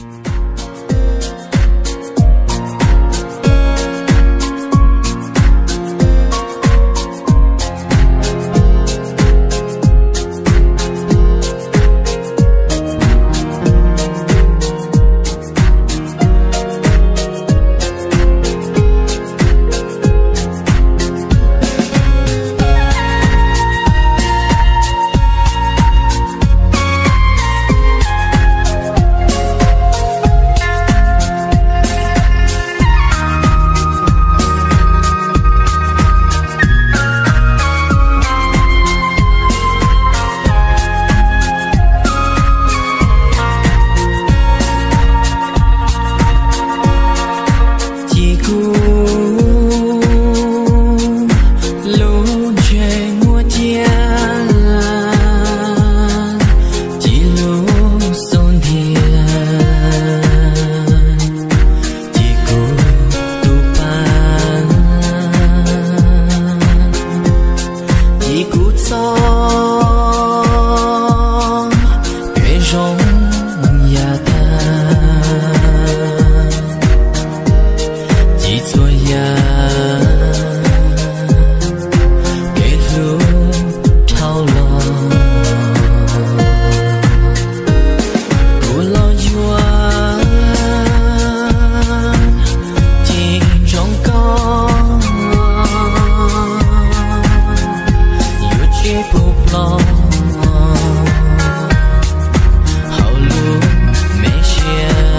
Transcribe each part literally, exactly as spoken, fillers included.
好路没线。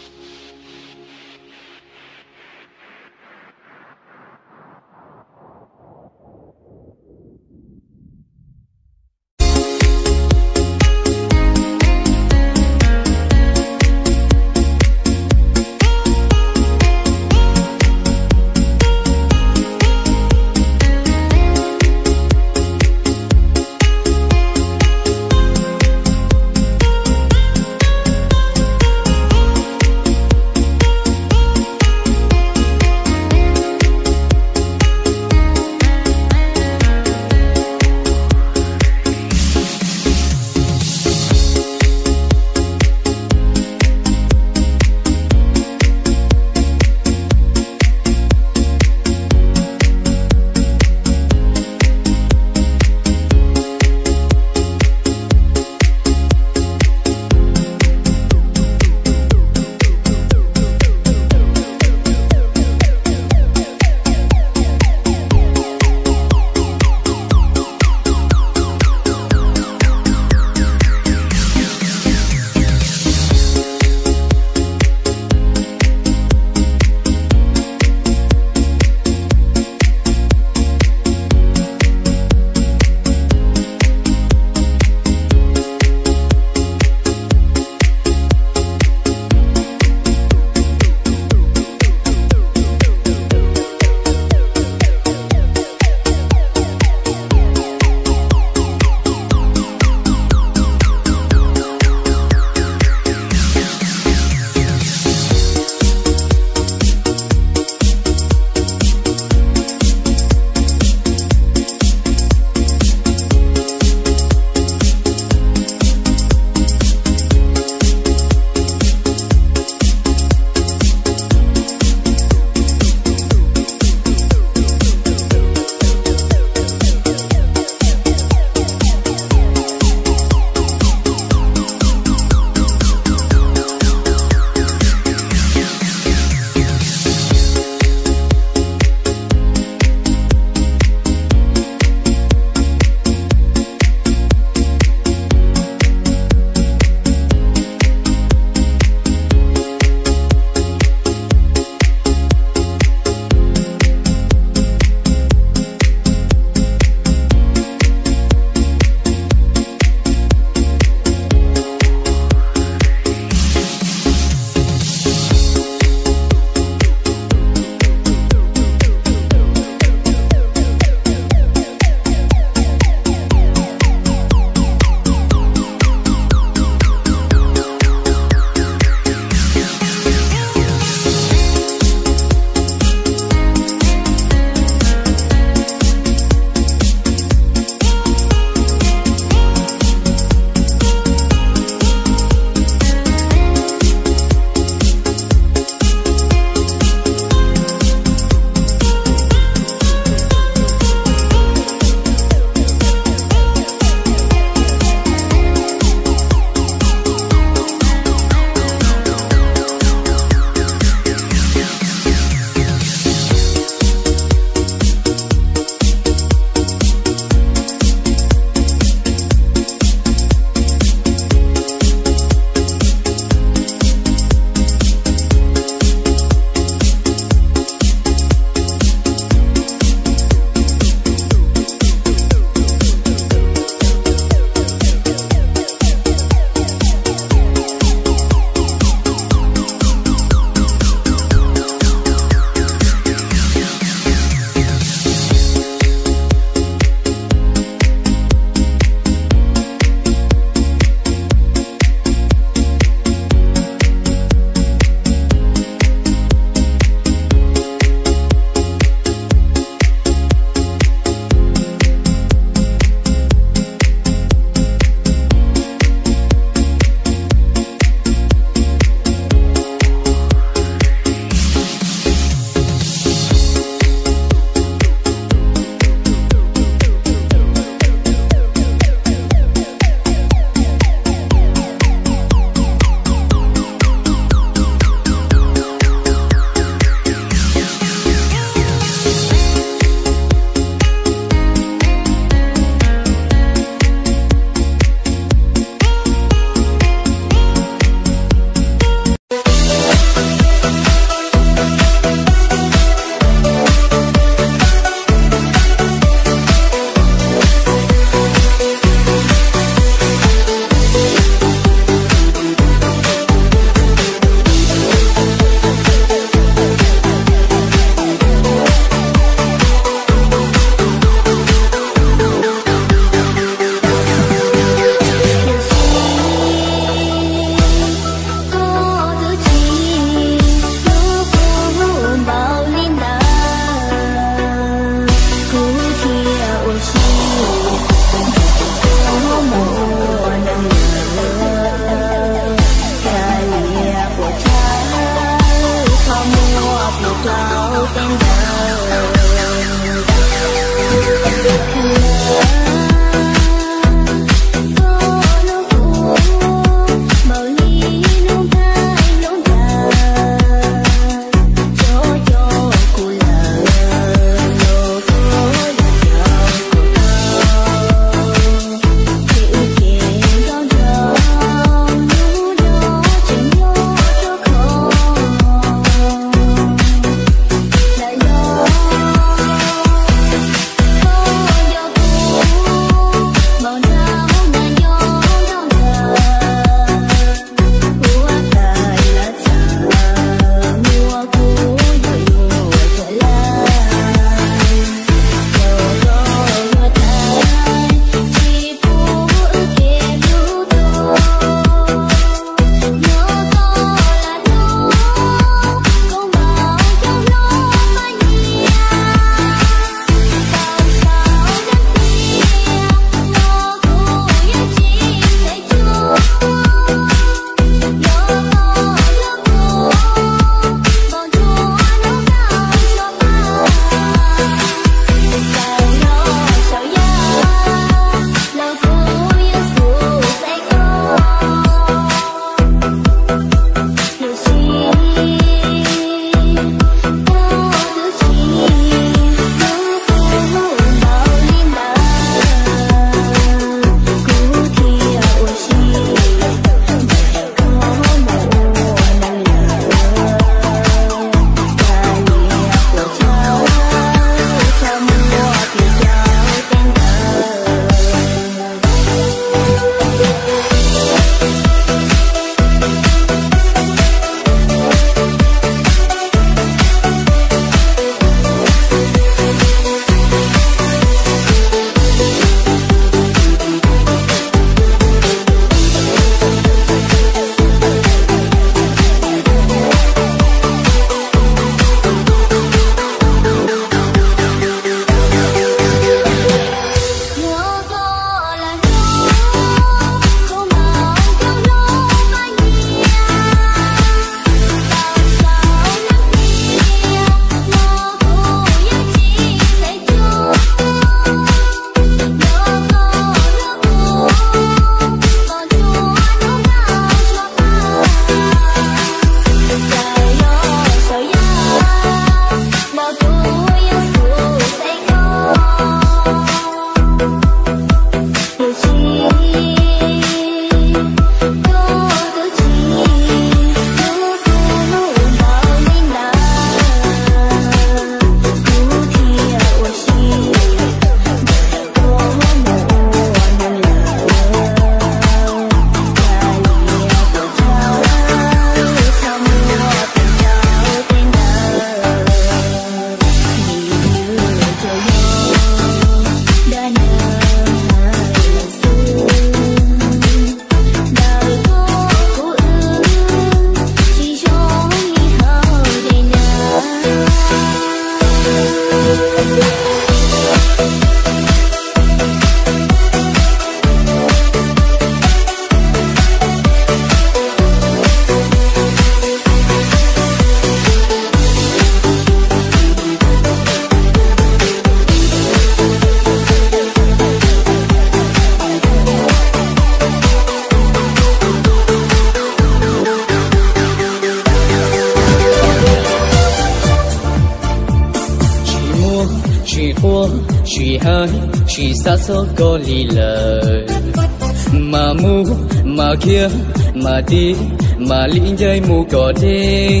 chỉ xa số có lì lời mà mu mà kia mà đi mà lý dây mu có đi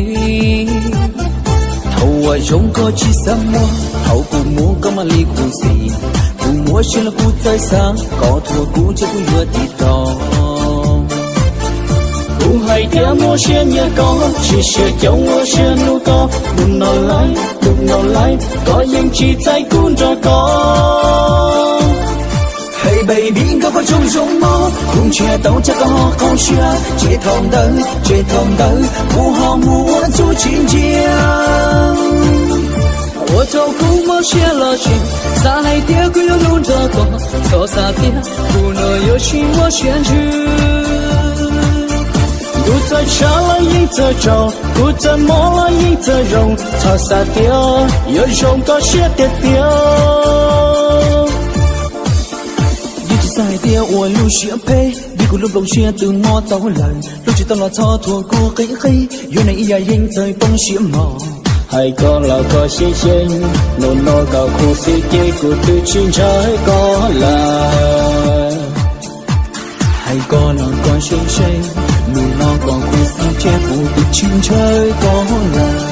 thầu ở trong có chỉ xa mua thầu cùng mua có mà lý cùng gì cùng mua chỉ là cùng tới sáng có thua cũng chưa cũng vừa đi to cùng hai đứa mua xe nhà có chỉ xe chống mua xe nu có đừng nói lại đừng nói lại có những chỉ tay cũng cho có hey baby có có chung chung mơ cùng chia tàu chắc có họ không chia chế thông đỡ chế thông đỡ của họ muốn chú chín chia我走路莫写了句，啥来点归了弄这个，错啥点不能有心我选取。不再吃了赢则走，不再摸了赢则容，错啥点有容个写点点。一直在点我路学配，你古路龙学từ mò tàu lời，路只到了错错过黑黑，原来一呀赢在帮写毛。hay có là có xí xinh nụ nô cao khu xí chế của tư chín trái có là hay có là có xí xinh nụ nô cao khu xí chế của tư chín trái có là